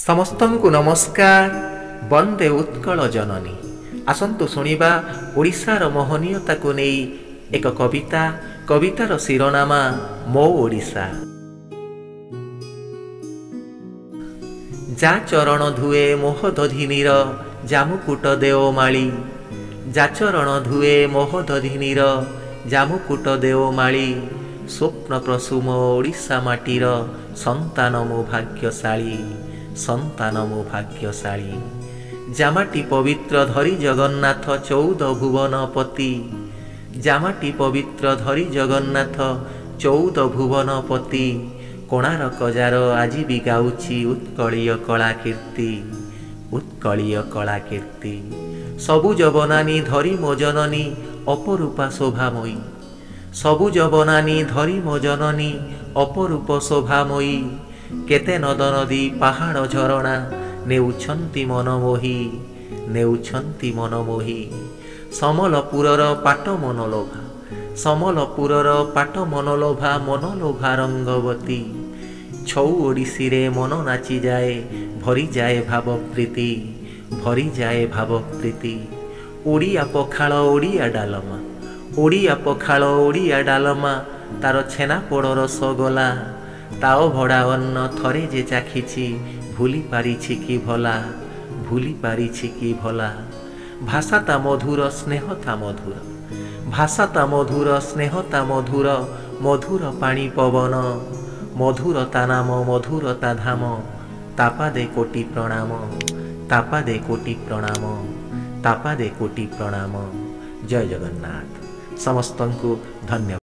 समस्तंकु नमस्कार। वंदे उत्कल जननी। आसंतु शुणिबा ओडिशार मोहनीयता को नहीं एक कविता। कवितार शिरोनामा मो ओडिशा। जा चरण धुए मोह दधिनीर जामुकुट देवमाली। जा चरण धुए मोह दधिनीर जामुकुट देवमाली। स्वप्न प्रसूम ओडिशा माटीर संतान मो भाग्यशाली। संतान मो भाग्यशाली। जामाटी पवित्र धरी जगन्नाथ 14 भुवनपति। जामाटी पवित्र धरी जगन्नाथ 14 भुवनपति। कोणार्क जार आज भी गाउछि उत्कलीय कलाकीर्ति। उत्कलीय कलाकीर्ति। सबुज बनानी धरी मो जननी अपरूपा शोभामयी। सबुज बनानी धरी मो जननी अपरूप शोभामयी। केते नद नदी पहाड़ झरणा नेउछंती मनमोही। नेउछंती मनमोही। समलपुरर पाट मनलोभा। समलपुरर पाट मनलोभा मनलोभा रंगवती। छौ ओडिसी रे मन नाची जाए भरी जाए भावप्रीति। भरी जाए भावप्रीति। ओडिया पखाल ओडिया डालमा। ओडिया पखाल ओडिया डालमा तार छेना पोड़ रसगोला। ताओ भड़ा अन्न थरे जे चाखिछि भूली पारिछि कि भला। भूली पारिछि कि भला। भाषाता मधुर स्नेहता मधुर। भाषाता मधुर स्नेहता मधुर। मधुर पानी पवन मधुरता नाम मधुरता धाम। तापादे कोटि प्रणाम। तापादे कोटि प्रणाम। तापादे कोटि प्रणाम। जय जगन्नाथ। समस्तंकु धन्यवाद।